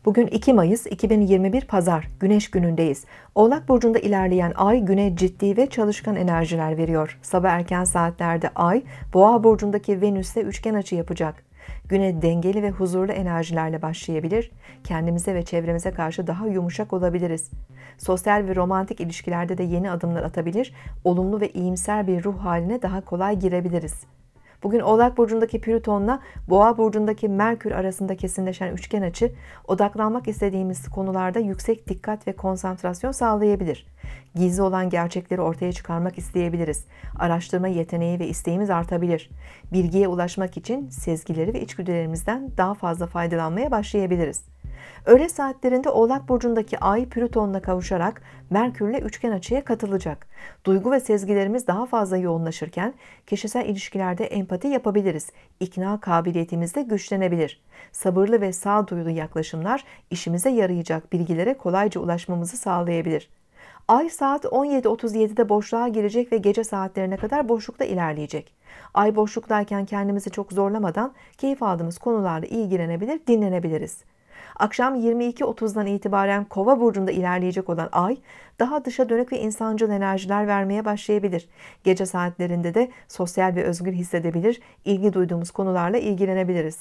Bugün 2 Mayıs 2021 Pazar, Güneş günündeyiz. Oğlak Burcu'nda ilerleyen Ay, güne ciddi ve çalışkan enerjiler veriyor. Sabah erken saatlerde Ay, Boğa Burcu'ndaki Venüs'le üçgen açı yapacak. Güne dengeli ve huzurlu enerjilerle başlayabilir, kendimize ve çevremize karşı daha yumuşak olabiliriz. Sosyal ve romantik ilişkilerde de yeni adımlar atabilir, olumlu ve iyimser bir ruh haline daha kolay girebiliriz. Bugün Oğlak Burcu'ndaki Plüton'la Boğa Burcu'ndaki Merkür arasında kesinleşen üçgen açı, odaklanmak istediğimiz konularda yüksek dikkat ve konsantrasyon sağlayabilir. Gizli olan gerçekleri ortaya çıkarmak isteyebiliriz. Araştırma yeteneği ve isteğimiz artabilir. Bilgiye ulaşmak için sezgileri ve içgüdülerimizden daha fazla faydalanmaya başlayabiliriz. Öğle saatlerinde Oğlak Burcu'ndaki Ay, Plüton'la kavuşarak Merkür'le üçgen açıya katılacak. Duygu ve sezgilerimiz daha fazla yoğunlaşırken kişisel ilişkilerde empati yapabiliriz. İkna kabiliyetimiz de güçlenebilir. Sabırlı ve sağduyulu yaklaşımlar işimize yarayacak bilgilere kolayca ulaşmamızı sağlayabilir. Ay saat 17.37'de boşluğa girecek ve gece saatlerine kadar boşlukta ilerleyecek. Ay boşluktayken kendimizi çok zorlamadan keyif aldığımız konularla ilgilenebilir, dinlenebiliriz. Akşam 22.30'dan itibaren Kova burcunda ilerleyecek olan Ay, daha dışa dönük ve insancıl enerjiler vermeye başlayabilir. Gece saatlerinde de sosyal ve özgür hissedebilir, ilgi duyduğumuz konularla ilgilenebiliriz.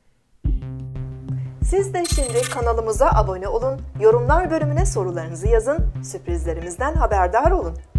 Siz de şimdi kanalımıza abone olun, yorumlar bölümüne sorularınızı yazın, sürprizlerimizden haberdar olun.